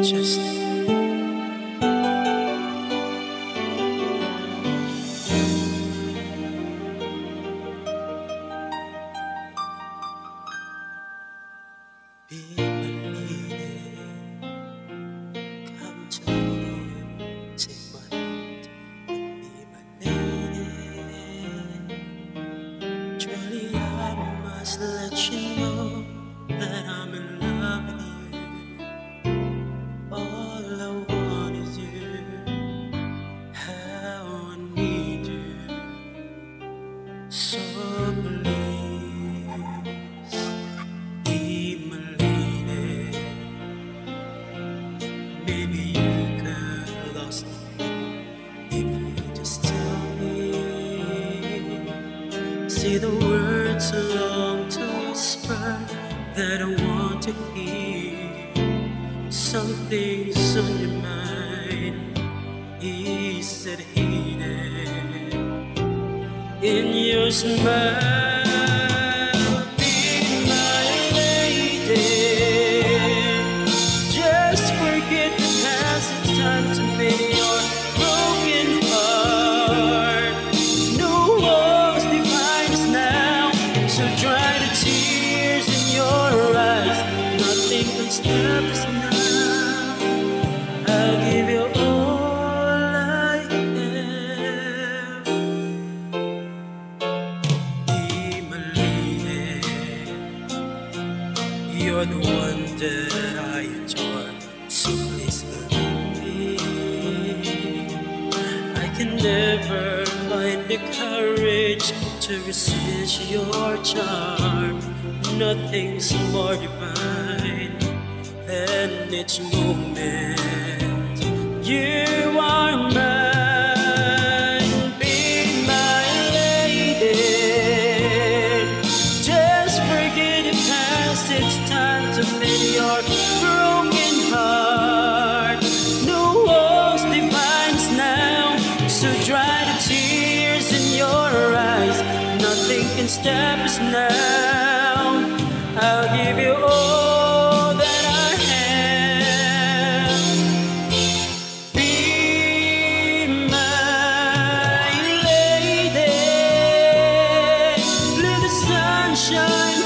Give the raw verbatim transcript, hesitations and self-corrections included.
Just be my lady, come to me and take my hand and be my lady. Truly, I must let you know that I'm in love with you. All I want is you, how I need you. So please be my lady. Maybe you could lost me if you just tell me. Say the words I long to whisper that I want to hear. Something's on your mind, he said he did. In your smile, be my lady. Just forget the past, it's time to make your broken heart. No walls divide us now, so dry the tears in your eyes. Nothing can stop us now. I'll give you all I have. Be my lady. You're the one that I adore, so please believe me. I can never find the courage to resist your charm. Nothing's more divine than each moment you are mine. Be my lady. Just forget the past, it's time to mend your broken heart. No walls divide us now, so dry the tears in your eyes. Nothing can stop us now. I'll give you all that I have. Be my lady. Let the sun shine